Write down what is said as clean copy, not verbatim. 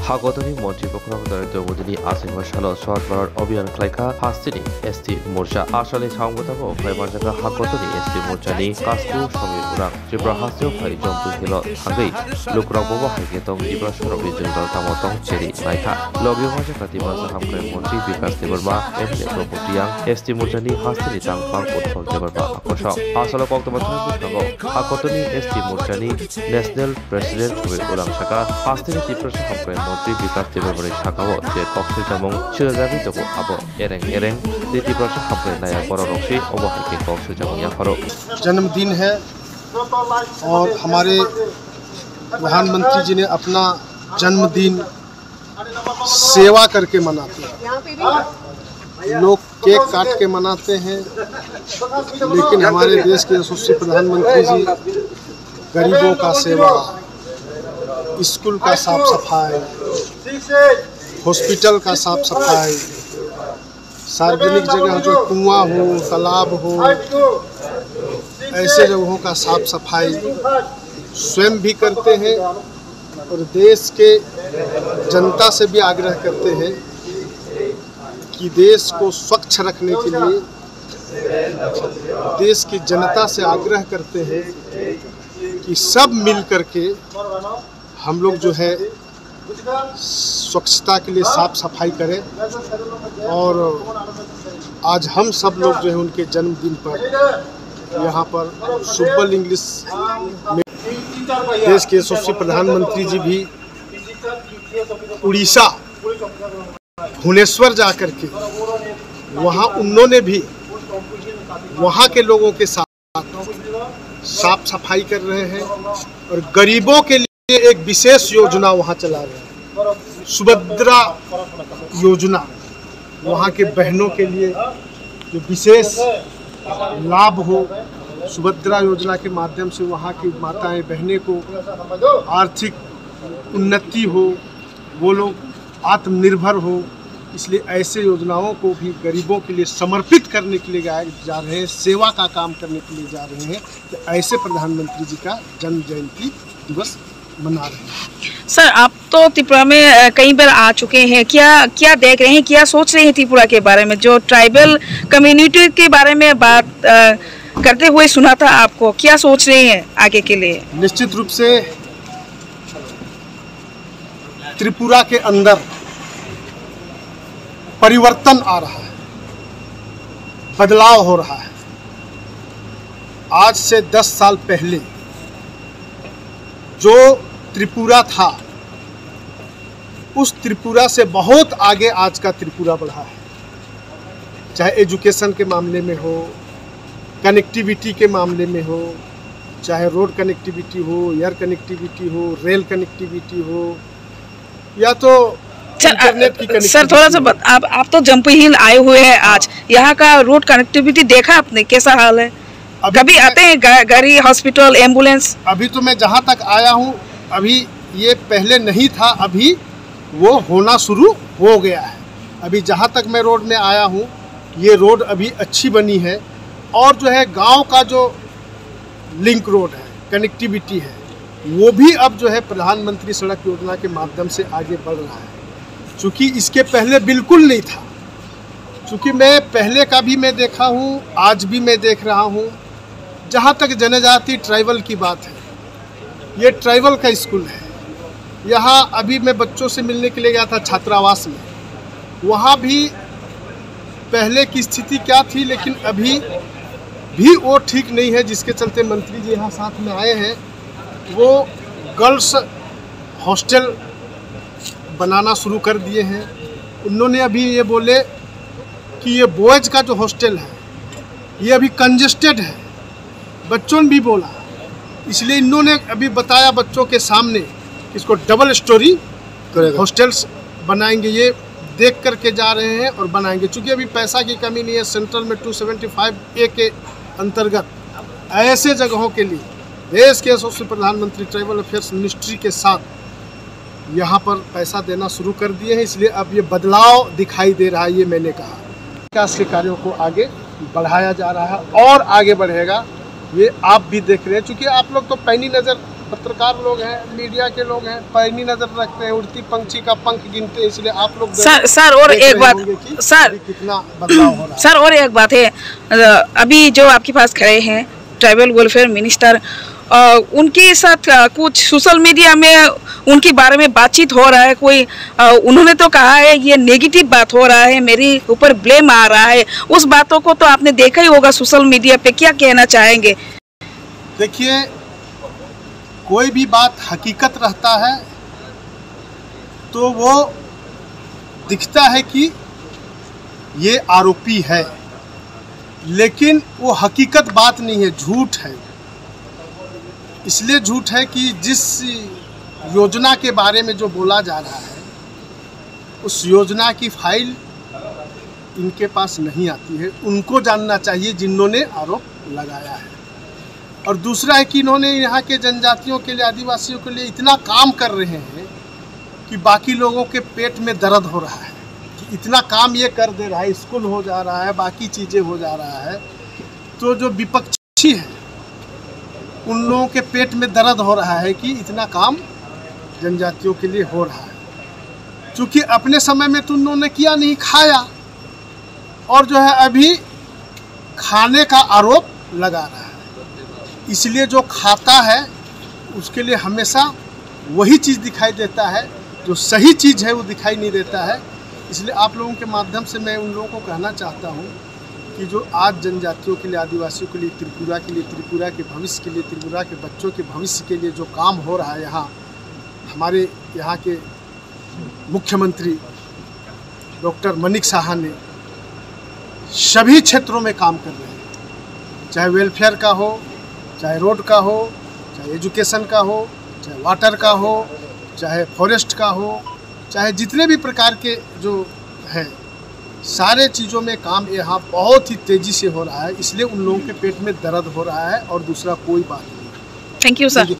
हागतनि मन्त्री पक्षरक नरेन्द्र मोदीनि आसिम साल सरकार अभियान खालायखा हास्तिनि एसटी मोर्चा आसामनि सांबताबो फाइमारजागा हागतनि एसटी मोर्चानि कास्कु समीर उरां त्रिपुरा हास्तियाव फाइ जम्पु हिल थांगै लुकरांबो हाइकेतं त्रिपुरा सरबि जोंदाल तामतं चेरि नायथा लगे माजाका तिमा साहामग्रे मन्त्री विकास देबरमा एमएलए प्रपुतियां एसटी मोर्चानि हास्तिनि तांपां उत्सव देबरमा आकर्षक आसाम कक्तबाथ्रा बुथांगौ हागतनि एसटी मोर्चानि नेशनल प्रेसिडेंट समीर उरां साका हास्तिनि त्रिपुरा साहामग्रे मन्त्री विकास देबरमनि साकाओ जे कक्सि जामुं सिराजाबि दबो आबो एरें त्रिपुरा साहामग्रे नाया बररक्सि अबहाइके कक्सि जामुं याफारो जन्मदिन है और हमारे प्रधानमंत्री जी ने अपना जन्मदिन सेवा करके मनाते हैं। लोग केक काट के मनाते हैं, लेकिन हमारे देश के यशस्वी प्रधानमंत्री जी गरीबों का सेवा, स्कूल का साफ सफाई, हॉस्पिटल का साफ सफाई, सार्वजनिक जगह जो कुआं हो, तालाब हो, ऐसे जगहों का साफ सफाई स्वयं भी करते हैं और देश के जनता से भी आग्रह करते हैं कि देश को स्वच्छ रखने के लिए देश की जनता से आग्रह करते हैं कि सब मिल करके हम लोग जो है स्वच्छता के लिए साफ सफाई करें। और आज हम सब लोग जो है उनके जन्मदिन पर यहाँ पर सुब्बल इंग्लिश में देश के यशस्वी प्रधानमंत्री जी भी उड़ीसा भुवनेश्वर जाकर के वहाँ उन्होंने भी वहाँ के लोगों के साथ साफ सफाई कर रहे हैं और गरीबों के लिए एक विशेष योजना वहाँ चला रहे हैं, सुभद्रा योजना। वहाँ के बहनों के लिए जो विशेष लाभ हो, सुभद्रा योजना के माध्यम से वहाँ की माताएं बहनें को आर्थिक उन्नति हो, वो लोग आत्मनिर्भर हो, इसलिए ऐसे योजनाओं को भी गरीबों के लिए समर्पित करने के लिए जा रहे हैं, सेवा का काम करने के लिए जा रहे हैं। तो ऐसे प्रधानमंत्री जी का जन्म जयंती दिवस मना रहे हैं। सर, आप तो त्रिपुरा में कई बार आ चुके हैं, क्या देख रहे हैं, क्या सोच रहे हैं त्रिपुरा के बारे में? जो ट्राइबल कम्युनिटी के बारे में बात करते हुए सुना था आपको, क्या सोच रहे हैं आगे के लिए? निश्चित रूप से त्रिपुरा के अंदर परिवर्तन आ रहा है, बदलाव हो रहा है। आज से 10 साल पहले जो त्रिपुरा था, उस त्रिपुरा से बहुत आगे आज का त्रिपुरा बढ़ा है। चाहे एजुकेशन के मामले में हो, कनेक्टिविटी के मामले में हो, चाहे रोड कनेक्टिविटी हो, एयर कनेक्टिविटी हो, रेल कनेक्टिविटी हो, या तो इंटरनेट की कनेक्टिविटी। सर, थोड़ा सा आप तो जंप हिल आए हुए हैं आज, यहाँ का रोड कनेक्टिविटी देखा आपने, कैसा हाल है? कभी आते हैं गाड़ी, हॉस्पिटल, एम्बुलेंस? अभी तो मैं जहाँ तक आया हूँ, अभी ये पहले नहीं था, अभी वो होना शुरू हो गया है। अभी जहाँ तक मैं रोड में आया हूँ, ये रोड अभी अच्छी बनी है और जो है गांव का जो लिंक रोड है, कनेक्टिविटी है, वो भी अब जो है प्रधानमंत्री सड़क योजना के माध्यम से आगे बढ़ रहा है। चूँकि इसके पहले बिल्कुल नहीं था, चूँकि मैं पहले का भी मैं देखा हूँ, आज भी मैं देख रहा हूँ। जहाँ तक जनजाति ट्राइबल की बात है, ये ट्राइबल का स्कूल है। यहाँ अभी मैं बच्चों से मिलने के लिए गया था छात्रावास में, वहाँ भी पहले की स्थिति क्या थी, लेकिन अभी भी वो ठीक नहीं है, जिसके चलते मंत्री जी यहाँ साथ में आए हैं। वो गर्ल्स हॉस्टल बनाना शुरू कर दिए हैं। उन्होंने अभी ये बोले कि ये बॉयज़ का जो हॉस्टल है ये अभी कंजेस्टेड है, बच्चों ने भी बोला, इसलिए इन्होंने अभी बताया बच्चों के सामने कि इसको डबल स्टोरी हॉस्टल्स बनाएंगे। ये देख करके जा रहे हैं और बनाएंगे। चूँकि अभी पैसा की कमी नहीं है, सेंट्रल में 275A के अंतर्गत ऐसे जगहों के लिए देश के यशस्वी प्रधानमंत्री ट्राइबल अफेयर्स मिनिस्ट्री के साथ यहाँ पर पैसा देना शुरू कर दिए हैं। इसलिए अब ये बदलाव दिखाई दे रहा है। ये मैंने कहा विकास के कार्यों को आगे बढ़ाया जा रहा है और आगे बढ़ेगा, ये आप भी देख रहे हैं। चूँकि आप लोग तो पैनी नज़र पत्रकार लोग हैं, मीडिया के लोग हैं, पैनी नजर रखते हैं, उड़ती पंछी का पंख गिनते हैं, इसलिए आप लोग सर और एक बात सर, कितना बदलाव हो रहा है। सर और एक बात है, अभी जो आपके पास खड़े हैं ट्राइबल वेलफेयर मिनिस्टर, उनके साथ कुछ सोशल मीडिया में उनके बारे में बातचीत हो रहा है, कोई उन्होंने तो कहा है ये नेगेटिव बात हो रहा है, मेरी ऊपर ब्लेम आ रहा है, उस बातों को तो आपने देखा ही होगा सोशल मीडिया पे, क्या कहना चाहेंगे? देखिए, कोई भी बात हकीकत रहता है तो वो दिखता है कि ये आरोपी है, लेकिन वो हकीकत बात नहीं है, झूठ है। इसलिए झूठ है कि जिस योजना के बारे में जो बोला जा रहा है उस योजना की फाइल इनके पास नहीं आती है। उनको जानना चाहिए जिन्होंने आरोप लगाया है। और दूसरा है कि इन्होंने यहाँ के जनजातियों के लिए, आदिवासियों के लिए इतना काम कर रहे हैं कि बाकी लोगों के पेट में दर्द हो रहा है कि इतना काम ये कर दे रहा है, स्कूल हो जा रहा है, बाकी चीज़ें हो जा रहा है, तो जो विपक्षी है उन लोगों के पेट में दर्द हो रहा है कि इतना काम जनजातियों के लिए हो रहा है। क्योंकि अपने समय में तो उन्होंने किया नहीं, खाया, और जो है अभी खाने का आरोप लगा रहा है। इसलिए जो खाता है उसके लिए हमेशा वही चीज़ दिखाई देता है, जो सही चीज़ है वो दिखाई नहीं देता है। इसलिए आप लोगों के माध्यम से मैं उन लोगों को कहना चाहता हूँ कि जो आज जनजातियों के लिए, आदिवासियों के लिए, त्रिपुरा के लिए, त्रिपुरा के भविष्य के लिए, त्रिपुरा के बच्चों के भविष्य के लिए जो काम हो रहा है, यहाँ हमारे यहाँ के मुख्यमंत्री डॉक्टर मनिक साहा ने सभी क्षेत्रों में काम कर रहे हैं, चाहे वेलफेयर का हो, चाहे रोड का हो, चाहे एजुकेशन का हो, चाहे वाटर का हो, चाहे फॉरेस्ट का हो, चाहे जितने भी प्रकार के जो हैं, सारे चीज़ों में काम यहाँ बहुत ही तेज़ी से हो रहा है। इसलिए उन लोगों के पेट में दर्द हो रहा है और दूसरा कोई बात नहीं। Thank you sir.